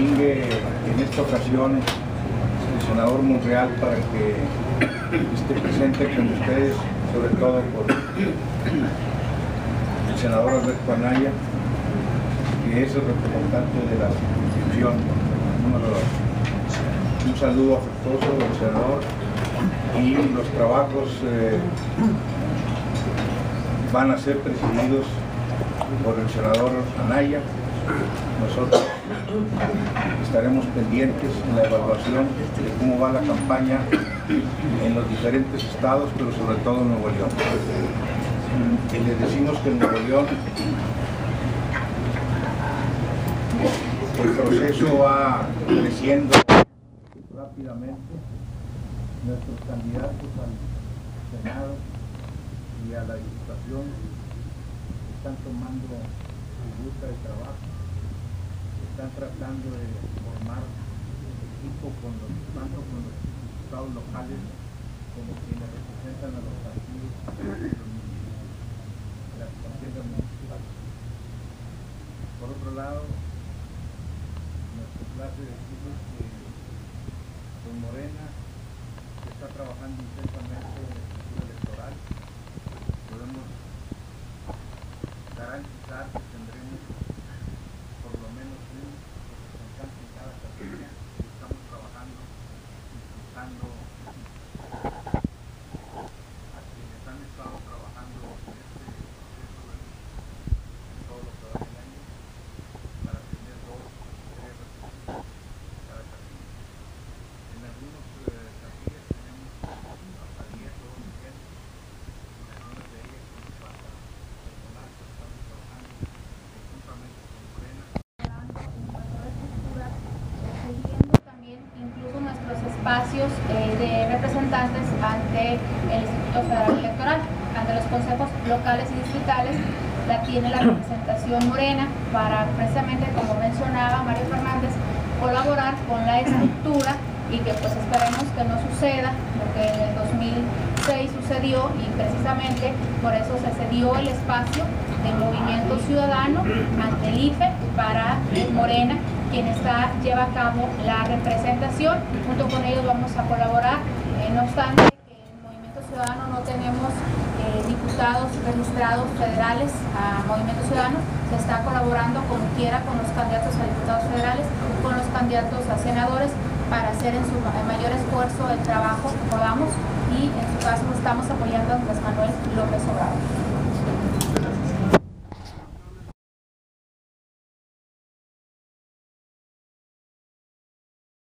distingue en esta ocasión el senador Monreal para que esté presente con ustedes, sobre todo por el senador Alberto Anaya, que es el representante de la institución número 2. Un saludo afectuoso del senador, y los trabajos van a ser presididos por el senador Anaya. Nosotros estaremos pendientes en la evaluación de cómo va la campaña en los diferentes estados, pero sobre todo en Nuevo León. Y les decimos que en Nuevo León el proceso va creciendo rápidamente. Nuestros candidatos al Senado y a la Diputación están tomando su ruta de trabajo, están tratando de formar equipo tanto con los diputados locales como quienes representan a los partidos de las contiendas municipales. Por otro lado, nos complace decirles que con Morena se está trabajando intensamente en el futuro electoral. Podemos garantizar que tendremos por lo menos un representante en cada categoría. Estamos trabajando, impulsando a quienes han estado trabajando en este proceso en todo lo que va del año para tener 2 o 3 representantes en cada categoría. En algunos categorías tenemos hasta 10 o 12 gente, en algunas de ellas nos falta personal, pero estamos trabajando conjuntamente con Morena. Siguiendo también incluso nuestros espacios de representantes ante el Instituto Federal Electoral, ante los consejos locales y distritales. La tiene la representación Morena para, precisamente como mencionaba Mario Fernández, colaborar con la estructura y que pues esperemos que no suceda lo que en el 2006 sucedió, y precisamente por eso se cedió el espacio del Movimiento Ciudadano ante el IFE para Morena, quien lleva a cabo la representación. Junto con ellos vamos a colaborar, no obstante que en el Movimiento Ciudadano no tenemos diputados registrados federales a Movimiento Ciudadano. Se está colaborando como quiera con los candidatos a diputados federales, con los candidatos a senadores, para hacer en su mayor esfuerzo el trabajo que podamos, y en su caso estamos apoyando a Andrés Manuel López Obrador.